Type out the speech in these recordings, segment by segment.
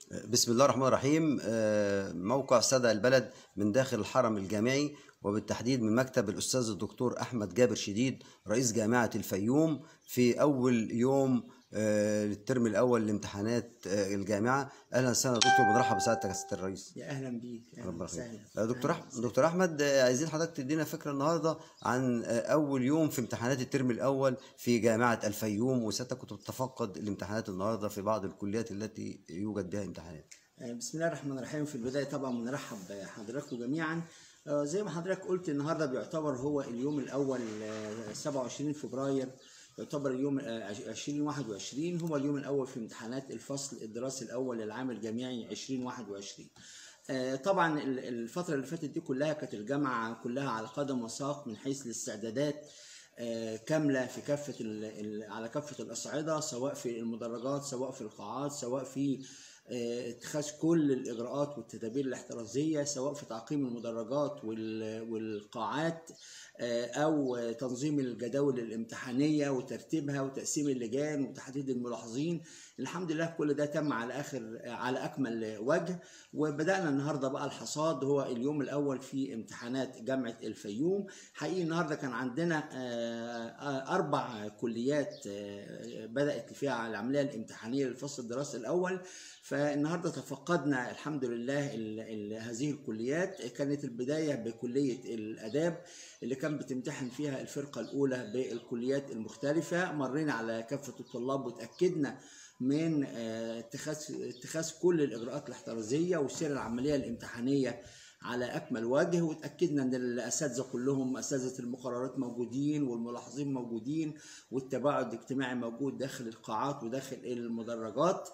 بسم الله الرحمن الرحيم. موقع صدى البلد من داخل الحرم الجامعي، وبالتحديد من مكتب الأستاذ الدكتور أحمد جابر شديد رئيس جامعة الفيوم في أول يوم للترم الأول لامتحانات الجامعة. أهلا وسهلا يا دكتور، بنرحب بسعادتك يا سيادة الرئيس. يا اهلا بيك، اهلا ربنا يخليك. وسهلا. دكتور أحمد، عايزين حضرتك تدينا فكرة النهاردة عن أول يوم في امتحانات الترم الأول في جامعة الفيوم، وسيادتك كنت بتتفقد الامتحانات النهاردة في بعض الكليات التي يوجد بها امتحانات. بسم الله الرحمن الرحيم. في البدايه طبعا بنرحب بحضراتكم جميعا. زي ما حضرتك قلت، النهارده بيعتبر هو اليوم الاول، 27 فبراير يعتبر اليوم 2021 هو اليوم الاول في امتحانات الفصل الدراسي الاول للعام الجامعي 2021. طبعا الفتره اللي فاتت دي كلها كانت الجامعه كلها على قدم وساق من حيث الاستعدادات كامله في كافه على كافه الاصعده، سواء في المدرجات، سواء في القاعات، سواء في اتخاذ كل الاجراءات والتدابير الاحترازيه، سواء في تعقيم المدرجات والقاعات، او تنظيم الجداول الامتحانيه وترتيبها وتقسيم اللجان وتحديد الملاحظين. الحمد لله كل ده تم على اكمل وجه. وبدانا النهارده بقى الحصاد، هو اليوم الاول في امتحانات جامعه الفيوم. حقيقي النهارده كان عندنا 4 كليات بدات فيها العمليه الامتحانيه للفصل الدراسي الاول. فالنهارده تفقدنا الحمد لله هذه الكليات. كانت البدايه بكليه الاداب اللي كان بتمتحن فيها الفرقه الاولى بالكليات المختلفه. مرينا على كافه الطلاب وتاكدنا من اتخاذ كل الاجراءات الاحترازيه وسير العمليه الامتحانيه على اكمل وجه، وتاكدنا ان الاساتذه كلهم اساتذه المقررات موجودين، والملاحظين موجودين، والتباعد الاجتماعي موجود داخل القاعات وداخل المدرجات.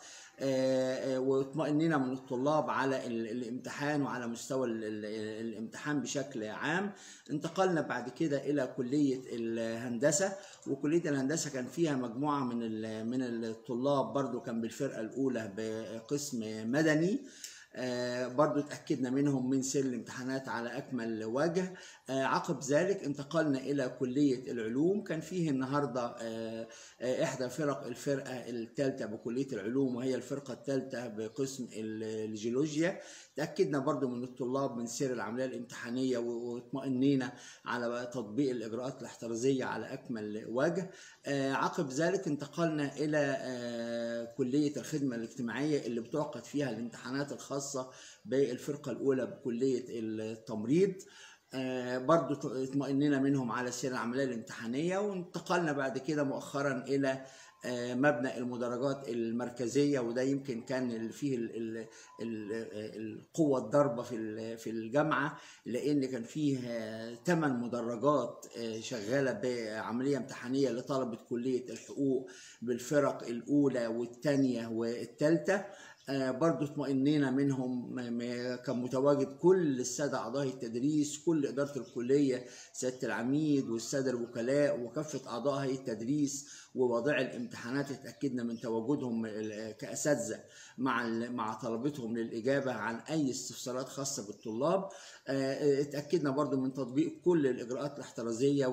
واطمئننا من الطلاب على الامتحان وعلى مستوى الامتحان بشكل عام. انتقلنا بعد كده الى كليه الهندسه، وكليه الهندسه كان فيها مجموعه من الطلاب برضو كان بالفرقه الاولى بقسم مدني. برضو اتأكدنا منهم من سير الامتحانات على أكمل وجه. عقب ذلك انتقلنا إلى كلية العلوم. كان فيه النهاردة إحدى الفرقة الثالثة بكلية العلوم، وهي الفرقة الثالثة بقسم الجيولوجيا. تأكدنا برضو من الطلاب من سير العملية الامتحانية واطمئنينا على تطبيق الإجراءات الاحترازية على أكمل وجه. عقب ذلك انتقلنا إلى كلية الخدمة الاجتماعية اللي بتعقد فيها الامتحانات الخاصة بالفرقة الأولى بكلية التمريض. برضو اطمئننا منهم على سير العملية الامتحانية. وانتقلنا بعد كده مؤخرا إلى مبنى المدرجات المركزية، وده يمكن كان فيه القوة الضاربة في الجامعة، لأن كان فيه 8 مدرجات شغالة بعملية امتحانية لطلبة كلية الحقوق بالفرق الأولى والثانية والثالثة. برضو اطمئنينا منهم. كان متواجد كل السادة أعضاء التدريس، كل إدارة الكلية، سيادة العميد والسادة الوكلاء وكافة أعضاء هيئة التدريس ووضع الامتحانات. اتأكدنا من تواجدهم كأساتذة مع طلبتهم للإجابة عن أي استفسارات خاصة بالطلاب. اتأكدنا برضو من تطبيق كل الإجراءات الاحترازية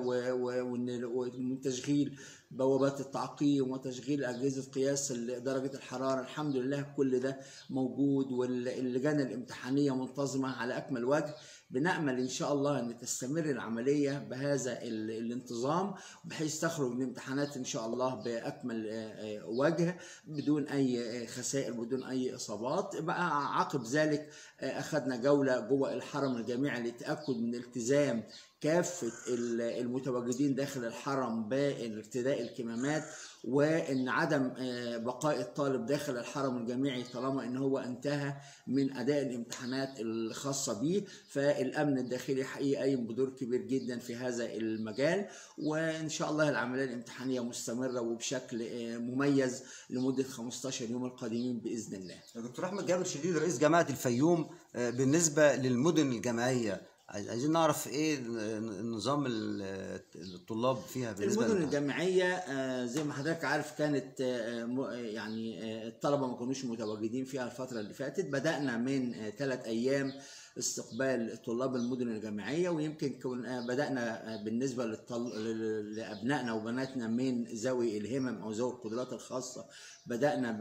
ومن تشغيل بوابات التعقيم وتشغيل أجهزة قياس درجة الحرارة. الحمد لله كل ده موجود، واللجان الامتحانية منتظمة على أكمل وجه. بنأمل إن شاء الله أن تستمر العملية بهذا الانتظام، بحيث تخرج من الامتحانات إن شاء الله بأكمل وجه، بدون أي خسائر، بدون أي إصابات. بقى عقب ذلك أخذنا جولة جوه الحرم الجامعي للتأكد من التزام كافة المتواجدين داخل الحرم بارتداء الكمامات، وان عدم بقاء الطالب داخل الحرم الجامعي طالما ان هو انتهى من اداء الامتحانات الخاصه به. فالامن الداخلي حقيقي قايم بدور كبير جدا في هذا المجال، وان شاء الله العمليه الامتحانيه مستمره وبشكل مميز لمده 15 يوم القادمين باذن الله. دكتور احمد جابر شديد رئيس جامعه الفيوم، بالنسبه للمدن الجامعيه عايزين نعرف ايه نظام الطلاب فيها بالنسبه المدن الجامعيه زي ما حضرتك عارف كانت يعني الطلبه ما كانوش متواجدين فيها الفتره اللي فاتت. بدانا من 3 ايام استقبال طلاب المدن الجامعيه، ويمكن بدانا بالنسبه لابنائنا وبناتنا من ذوي الهمم او ذوي القدرات الخاصه، بدانا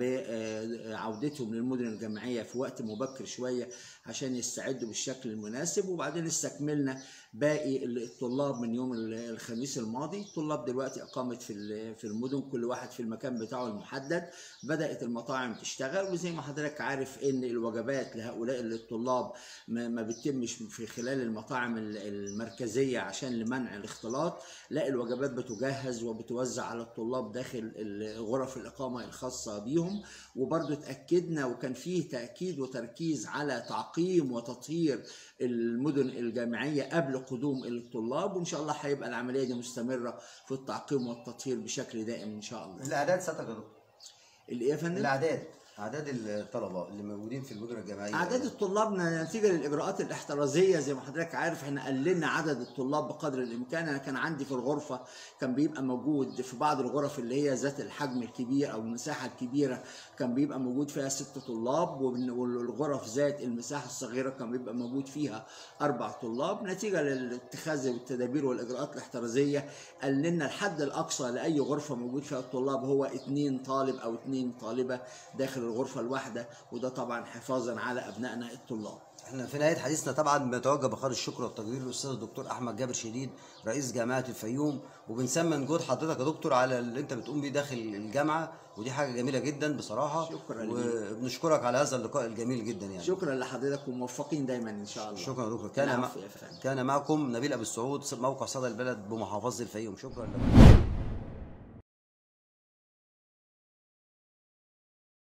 بعودتهم للمدن الجامعيه في وقت مبكر شويه عشان يستعدوا بالشكل المناسب، وبعدين استكملنا باقي الطلاب من يوم الخميس الماضي. الطلاب دلوقتي اقامت في المدن، كل واحد في المكان بتاعه المحدد. بدات المطاعم تشتغل، وزي ما حضرتك عارف ان الوجبات لهؤلاء الطلاب ما بتتمش في خلال المطاعم المركزيه عشان لمنع الاختلاط، لا الوجبات بتجهز وبتوزع على الطلاب داخل غرف الاقامه الخاصه بيهم. وبرضه اتاكدنا وكان فيه تاكيد وتركيز على تعقيم وتطهير المدن الجامعيه قبل قدوم الطلاب، وان شاء الله هيبقى العمليه دي مستمره في التعقيم والتطهير بشكل دائم ان شاء الله. الاعداد ساتر يا دكتور؟ الايه يا فندم؟ اعداد الطلبه اللي موجودين في المدن الجامعيه. اعداد الطلاب نتيجه للاجراءات الاحترازيه زي ما حضرتك عارف احنا قللنا عدد الطلاب بقدر الامكان. انا كان عندي في الغرفه كان بيبقى موجود في بعض الغرف اللي هي ذات الحجم الكبير او المساحه الكبيره كان بيبقى موجود فيها 6 طلاب، والغرف ذات المساحه الصغيره كان بيبقى موجود فيها 4 طلاب. نتيجه للاتخاذ والتدابير والاجراءات الاحترازيه قللنا الحد الاقصى لاي غرفه موجود فيها الطلاب هو 2 طالب او 2 طالبه داخل الغرفه الواحده، وده طبعا حفاظا على ابنائنا الطلاب. احنا في نهايه حديثنا طبعا بنتوجه بخير الشكر والتقدير للاستاذ الدكتور احمد جابر شديد رئيس جامعه الفيوم، وبنسمن جهد حضرتك يا دكتور على اللي انت بتقوم بيه داخل الجامعه، ودي حاجه جميله جدا بصراحه. شكرا لك، وبنشكرك على هذا اللقاء الجميل جدا يعني. شكرا لحضرتك وموفقين دايما ان شاء الله. شكرا يا دكتور. كان معكم نبيل ابو السعود، موقع صدى البلد بمحافظه الفيوم. شكرا لك.